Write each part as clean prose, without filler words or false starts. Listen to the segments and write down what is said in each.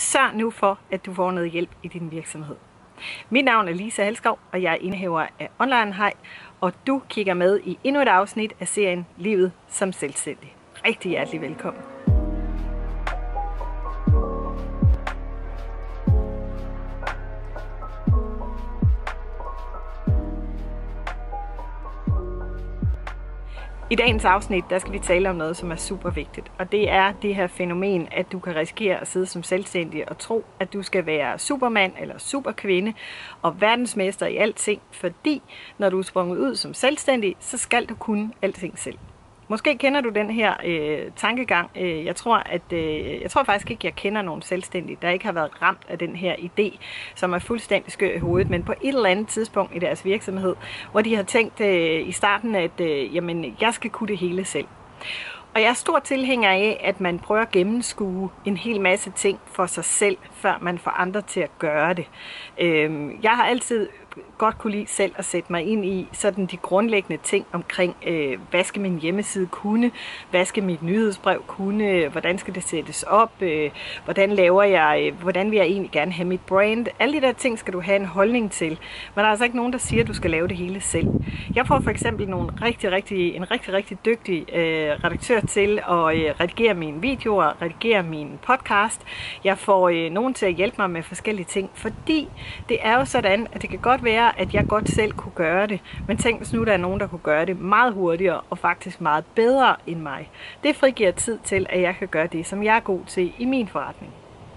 Sørg nu for, at du får noget hjælp i din virksomhed. Mit navn er Lisa Halskov, og jeg er indehaver af Online High, og du kigger med i endnu et afsnit af serien Livet som Selvstændig. Rigtig hjertelig velkommen. I dagens afsnit, der skal vi tale om noget, som er super vigtigt, og det er det her fænomen, at du kan risikere at sidde som selvstændig og tro, at du skal være supermand eller superkvinde og verdensmester i alting, fordi når du er sprunget ud som selvstændig, så skal du kunne alting selv. Måske kender du den her tankegang. Jeg tror faktisk ikke, jeg kender nogen selvstændige, der ikke har været ramt af den her idé, som er fuldstændig skør i hovedet, men på et eller andet tidspunkt i deres virksomhed, hvor de har tænkt i starten, at jamen, jeg skal kunne det hele selv. Og jeg er stor tilhænger af, at man prøver at gennemskue en hel masse ting for sig selv, før man får andre til at gøre det. Jeg har altid godt kunne lide selv at sætte mig ind i sådan de grundlæggende ting omkring, hvad skal min hjemmeside kunne, hvad skal mit nyhedsbrev kunne, hvordan skal det sættes op, hvordan vil jeg egentlig gerne have mit brand. Alle de der ting skal du have en holdning til, men der er altså ikke nogen, der siger, at du skal lave det hele selv. Jeg får for eksempel en rigtig dygtig redaktør til at redigere mine videoer, redigere min podcast. Jeg får nogen til at hjælpe mig med forskellige ting, fordi det er jo sådan, at det kan godt være, at jeg godt selv kunne gøre det, men tænk hvis nu der er nogen, der kunne gøre det meget hurtigere og faktisk meget bedre end mig. Det frigiver tid til, at jeg kan gøre det, som jeg er god til i min forretning.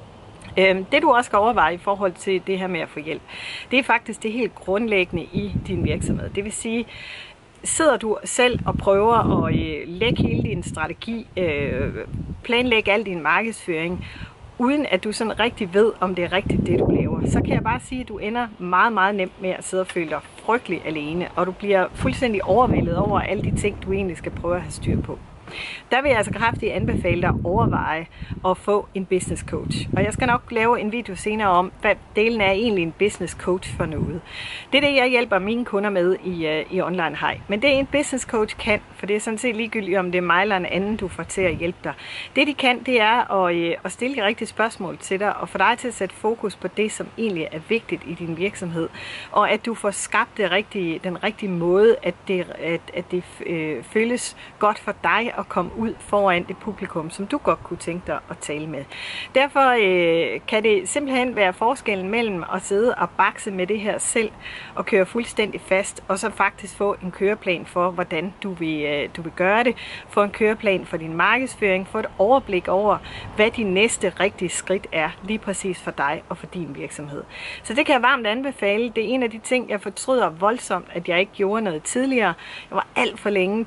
Det du også skal overveje i forhold til det her med at få hjælp, det er faktisk det helt grundlæggende i din virksomhed. Det vil sige, sidder du selv og prøver at lægge hele din strategi, planlægge al din markedsføring, uden at du sådan rigtig ved, om det er rigtigt, det du laver, så kan jeg bare sige, at du ender meget nemt med at sidde og føle dig frygtelig alene, og du bliver fuldstændig overvældet over alle de ting, du egentlig skal prøve at have styr på. Der vil jeg altså kraftigt anbefale dig at overveje at få en business coach. Og jeg skal nok lave en video senere om, hvad delen er egentlig en business coach for noget. Det er det, jeg hjælper mine kunder med i Online High. Men det en business coach kan, for det er sådan set ligegyldigt, om det er mig eller en anden, du får til at hjælpe dig. Det de kan, det er at stille de rigtige spørgsmål til dig, og få dig til at sætte fokus på det, som egentlig er vigtigt i din virksomhed. Og at du får skabt den rigtige måde, at det føles godt for dig at komme ud foran det publikum, som du godt kunne tænke dig at tale med. Derfor kan det simpelthen være forskellen mellem at sidde og bakse med det her selv og køre fuldstændig fast, og så faktisk få en køreplan for, hvordan du vil gøre det, få en køreplan for din markedsføring, få et overblik over, hvad de næste rigtige skridt er lige præcis for dig og for din virksomhed. Så det kan jeg varmt anbefale. Det er en af de ting, jeg fortryder voldsomt, at jeg ikke gjorde noget tidligere. Jeg var alt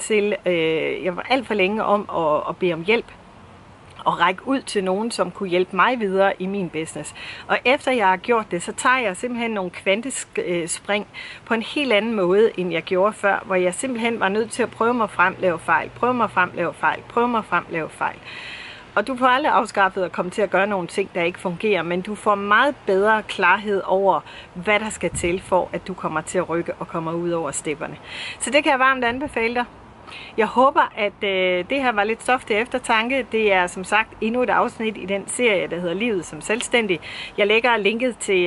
for længe om at bede om hjælp og række ud til nogen, som kunne hjælpe mig videre i min business. Og efter jeg har gjort det, så tager jeg simpelthen nogle kvantespring på en helt anden måde, end jeg gjorde før, hvor jeg simpelthen var nødt til at prøve mig frem, lave fejl, prøve mig frem, lave fejl. Og du får aldrig afskaffet at komme til at gøre nogle ting, der ikke fungerer, men du får meget bedre klarhed over, hvad der skal til for, at du kommer til at rykke og kommer ud over stepperne. Så det kan jeg varmt anbefale dig. Jeg håber, at det her var lidt stof til eftertanke. Det er som sagt endnu et afsnit i den serie, der hedder Livet som Selvstændig. Jeg lægger linket til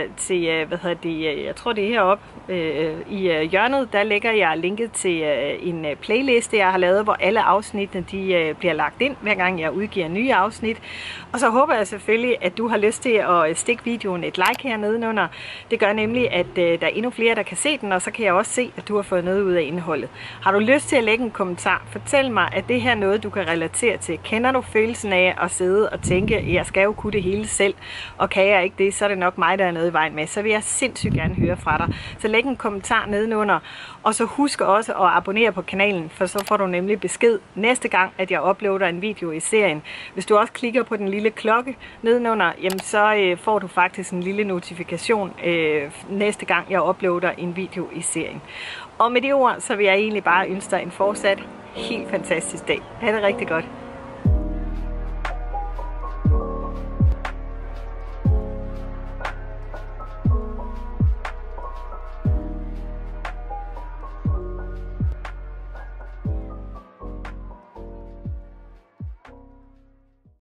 jeg tror det er heroppe i hjørnet, der lægger jeg linket til en playliste, jeg har lavet, hvor alle afsnittene de bliver lagt ind, hver gang jeg udgiver nye afsnit. Og så håber jeg selvfølgelig, at du har lyst til at stikke videoen et like hernede under. Det gør nemlig, at der er endnu flere, der kan se den, og så kan jeg også se, at du har fået noget ud af indholdet. Har du lyst til at lægge en kommentar, fortæl mig, at det her er noget, du kan relatere til. Kender du følelsen af at sidde og tænke, at jeg skal jo kunne det hele selv, og kan jeg ikke det, så er det nok mig, der er noget i vejen med. Så vil jeg sindssygt gerne høre fra dig. Så læg en kommentar nedenunder, og så husk også at abonnere på kanalen, for så får du nemlig besked næste gang, at jeg uploader en video i serien. Hvis du også klikker på den lille klokke nedenunder, jamen så får du faktisk en lille notifikation næste gang, jeg uploader en video i serien. Og med de ord, så vil jeg egentlig bare ønske dig en fortsat helt fantastisk dag. Ha' det rigtig godt.